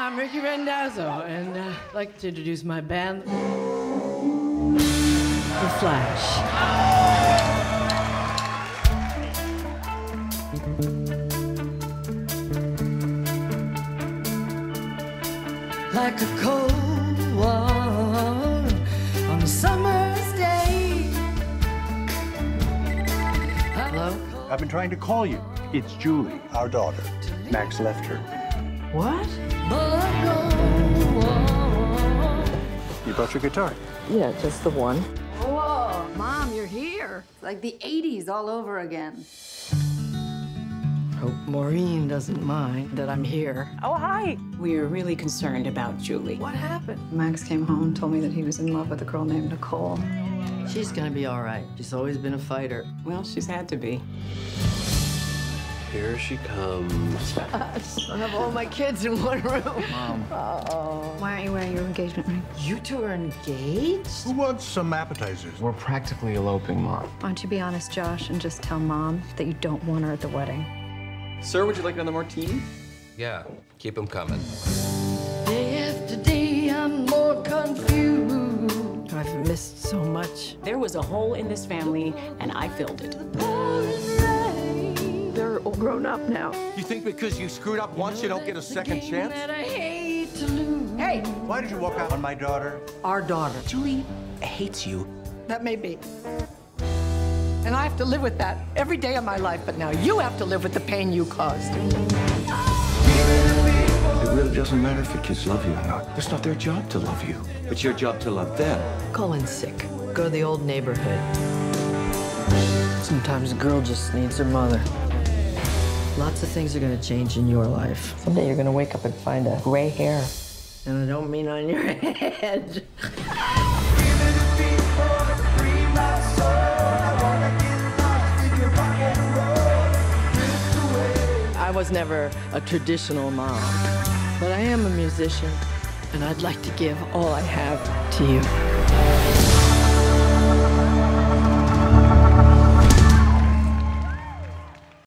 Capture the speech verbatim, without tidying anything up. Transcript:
I'm Ricky Rendazzo, and uh, I'd like to introduce my band, The Flash. Like a cold one on a summer's day. Hello? I've been trying to call you. It's Julie, our daughter. Max left her. What? You brought your guitar. Yeah, just the one. Whoa, Mom, you're here. It's like the eighties all over again. Hope Maureen doesn't mind that I'm here. Oh, hi. We are really concerned about Julie. What happened? Max came home and told me that he was in love with a girl named Nicole. She's gonna be all right. She's always been a fighter. Well, she's had to be. Here she comes. I have all my kids in one room. Mom. Uh-oh. Why aren't you wearing your engagement ring? You two are engaged? Who wants some appetizers? We're practically eloping, Mom. Why don't you be honest, Josh, and just tell Mom that you don't want her at the wedding? Sir, would you like another martini? Yeah, keep them coming. Day after day, I'm more confused. I've missed so much. There was a hole in this family, and I filled it. They're all grown up now. You think because you screwed up once, you don't get a second chance? That I hate to lose. Hey, Why did you walk out on my daughter? Our daughter. Julie hates you. that may be. And I have to live with that every day of my life, but now you have to live with the pain you caused. It really doesn't matter if your kids love you or not. It's not their job to love you. It's your job to love them. Colin's sick. Go to the old neighborhood. Sometimes a girl just needs her mother. Lots of things are gonna change in your life. Someday you're gonna wake up and find a gray hair. And I don't mean on your head. I was never a traditional mom, but I am a musician, and I'd like to give all I have to you.